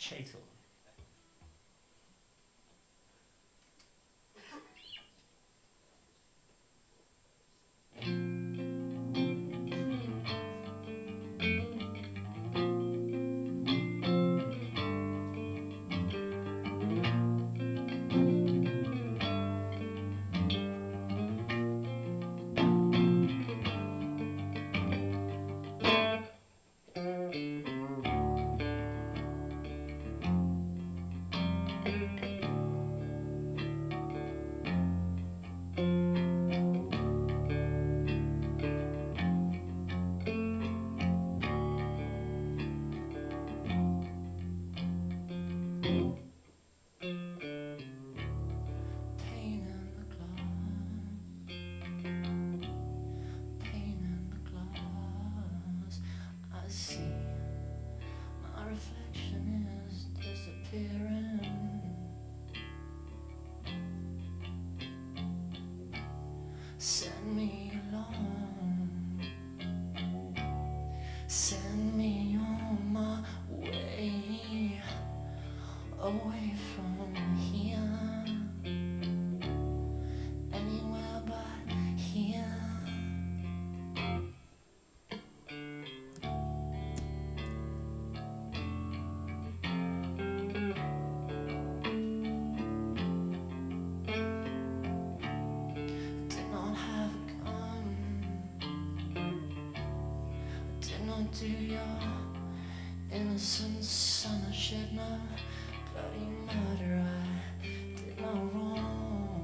Chetel. Reflection is disappearing. Send me along. Send me on my way, away from here, anywhere but here. Do your innocent son I shed no bloody murder, I did no wrong.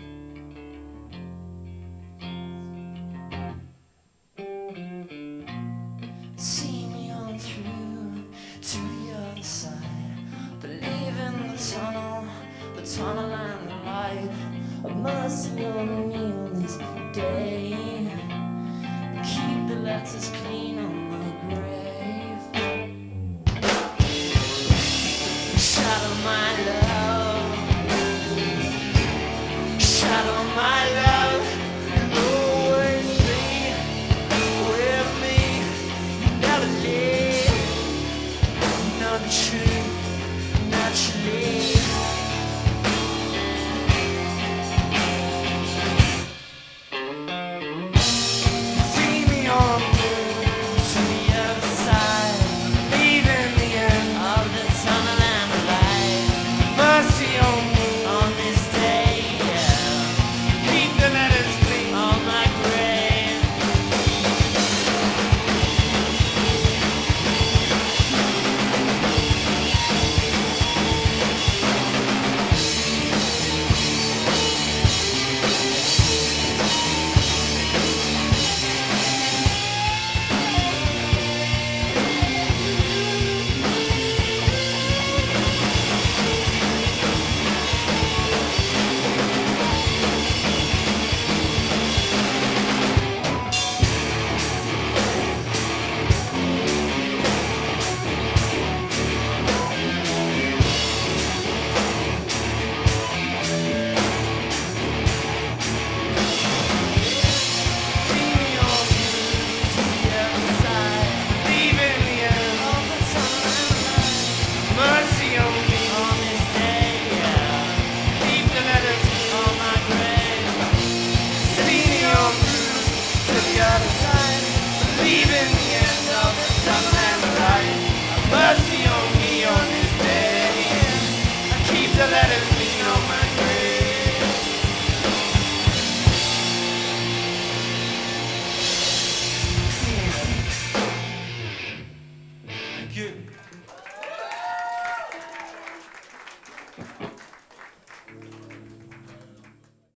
See me on through to the other side, believe in the tunnel and the light. Have mercy on me on this day, keep the letters